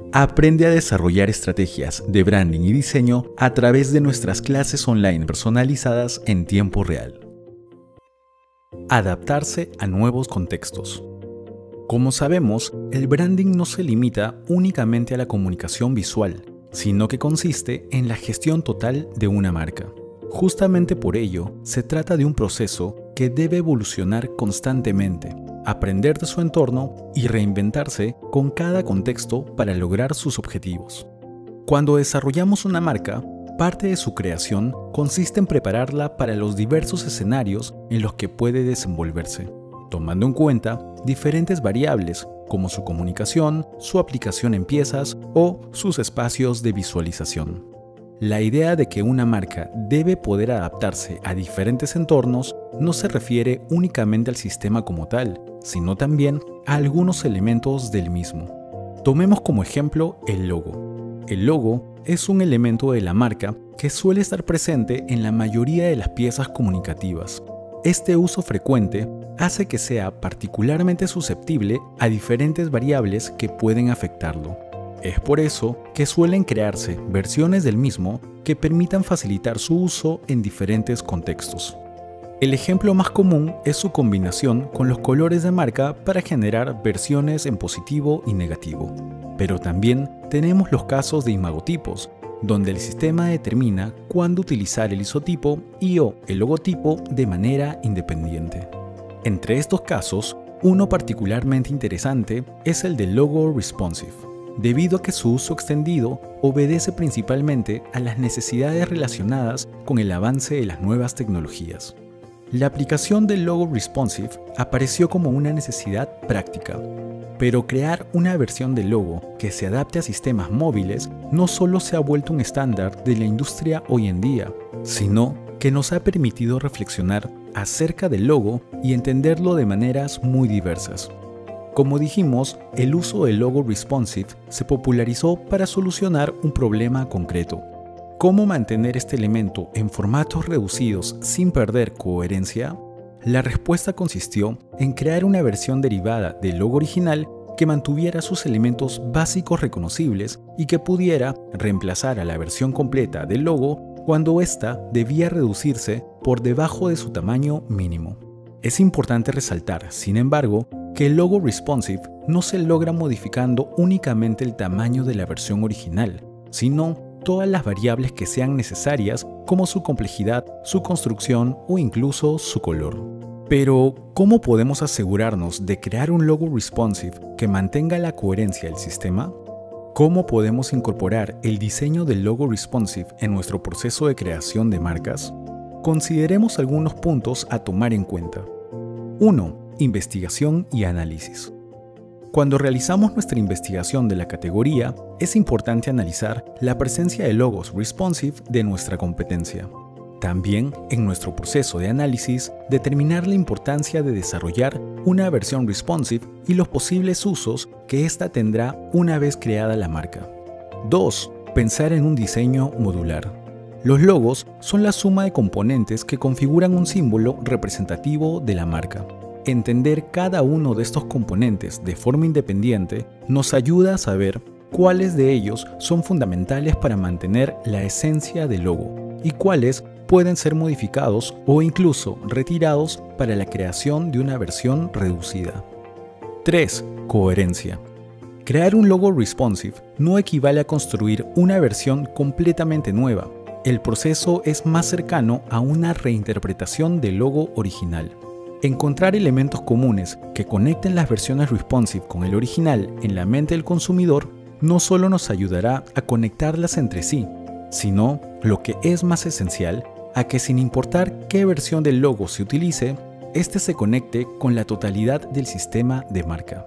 Aprende a desarrollar estrategias de branding y diseño a través de nuestras clases online personalizadas en tiempo real. Adaptarse a nuevos contextos. Como sabemos, el branding no se limita únicamente a la comunicación visual, sino que consiste en la gestión total de una marca. Justamente por ello, se trata de un proceso que debe evolucionar constantemente, aprender de su entorno y reinventarse con cada contexto para lograr sus objetivos. Cuando desarrollamos una marca, parte de su creación consiste en prepararla para los diversos escenarios en los que puede desenvolverse, tomando en cuenta diferentes variables como su comunicación, su aplicación en piezas o sus espacios de visualización. La idea de que una marca debe poder adaptarse a diferentes entornos no se refiere únicamente al sistema como tal, sino también a algunos elementos del mismo. Tomemos como ejemplo el logo. El logo es un elemento de la marca que suele estar presente en la mayoría de las piezas comunicativas. Este uso frecuente hace que sea particularmente susceptible a diferentes variables que pueden afectarlo. Es por eso que suelen crearse versiones del mismo que permitan facilitar su uso en diferentes contextos. El ejemplo más común es su combinación con los colores de marca para generar versiones en positivo y negativo. Pero también tenemos los casos de imagotipos, donde el sistema determina cuándo utilizar el isotipo y/o el logotipo de manera independiente. Entre estos casos, uno particularmente interesante es el del logo responsive, debido a que su uso extendido obedece principalmente a las necesidades relacionadas con el avance de las nuevas tecnologías. La aplicación del logo responsive apareció como una necesidad práctica, pero crear una versión del logo que se adapte a sistemas móviles no solo se ha vuelto un estándar de la industria hoy en día, sino que nos ha permitido reflexionar acerca del logo y entenderlo de maneras muy diversas. Como dijimos, el uso del logo responsive se popularizó para solucionar un problema concreto. ¿Cómo mantener este elemento en formatos reducidos sin perder coherencia? La respuesta consistió en crear una versión derivada del logo original que mantuviera sus elementos básicos reconocibles y que pudiera reemplazar a la versión completa del logo cuando ésta debía reducirse por debajo de su tamaño mínimo. Es importante resaltar, sin embargo, que el logo responsive no se logra modificando únicamente el tamaño de la versión original, sino todas las variables que sean necesarias como su complejidad, su construcción o incluso su color. Pero, ¿cómo podemos asegurarnos de crear un logo responsive que mantenga la coherencia del sistema? ¿Cómo podemos incorporar el diseño del logo responsive en nuestro proceso de creación de marcas? Consideremos algunos puntos a tomar en cuenta. 1. Investigación y análisis. Cuando realizamos nuestra investigación de la categoría, es importante analizar la presencia de logos responsive de nuestra competencia. También, en nuestro proceso de análisis, determinar la importancia de desarrollar una versión responsive y los posibles usos que ésta tendrá una vez creada la marca. 2. Pensar en un diseño modular. Los logos son la suma de componentes que configuran un símbolo representativo de la marca. Entender cada uno de estos componentes de forma independiente nos ayuda a saber cuáles de ellos son fundamentales para mantener la esencia del logo y cuáles pueden ser modificados o incluso retirados para la creación de una versión reducida. 3. Coherencia. Crear un logo responsive no equivale a construir una versión completamente nueva. El proceso es más cercano a una reinterpretación del logo original. Encontrar elementos comunes que conecten las versiones responsive con el original en la mente del consumidor no solo nos ayudará a conectarlas entre sí, sino, lo que es más esencial, a que sin importar qué versión del logo se utilice, este se conecte con la totalidad del sistema de marca.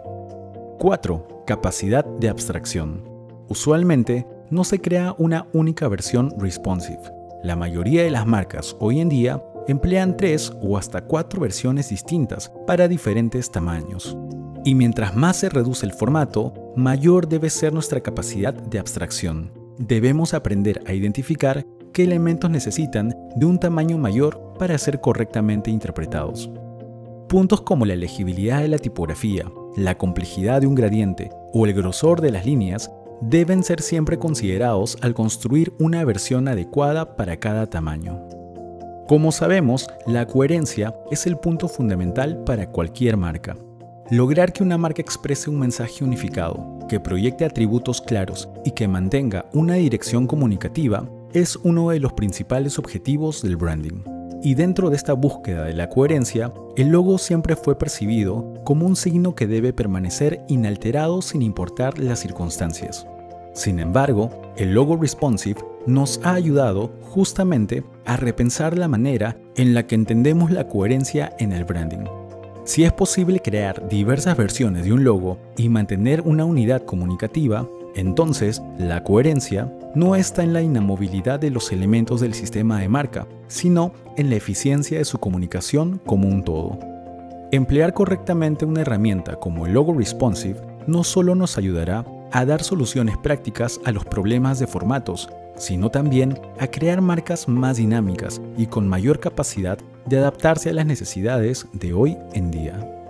4. Capacidad de abstracción. Usualmente, no se crea una única versión responsive. La mayoría de las marcas hoy en día emplean 3 o hasta 4 versiones distintas para diferentes tamaños. Y mientras más se reduce el formato, mayor debe ser nuestra capacidad de abstracción. Debemos aprender a identificar qué elementos necesitan de un tamaño mayor para ser correctamente interpretados. Puntos como la legibilidad de la tipografía, la complejidad de un gradiente o el grosor de las líneas deben ser siempre considerados al construir una versión adecuada para cada tamaño. Como sabemos, la coherencia es el punto fundamental para cualquier marca. Lograr que una marca exprese un mensaje unificado, que proyecte atributos claros y que mantenga una dirección comunicativa es uno de los principales objetivos del branding. Y dentro de esta búsqueda de la coherencia, el logo siempre fue percibido como un signo que debe permanecer inalterado sin importar las circunstancias. Sin embargo, el logo responsive nos ha ayudado justamente a repensar la manera en la que entendemos la coherencia en el branding. Si es posible crear diversas versiones de un logo y mantener una unidad comunicativa, entonces la coherencia no está en la inamovilidad de los elementos del sistema de marca, sino en la eficiencia de su comunicación como un todo. Emplear correctamente una herramienta como el logo responsive no solo nos ayudará a dar soluciones prácticas a los problemas de formatos, sino también a crear marcas más dinámicas y con mayor capacidad de adaptarse a las necesidades de hoy en día.